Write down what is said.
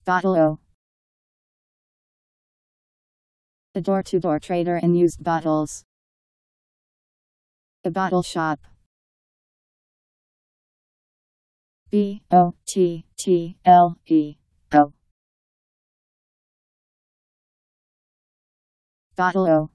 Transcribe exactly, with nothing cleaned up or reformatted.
Bottle-o. A door-to-door trader in used bottles. A bottle shop. B O T T L E O. Bottle-o.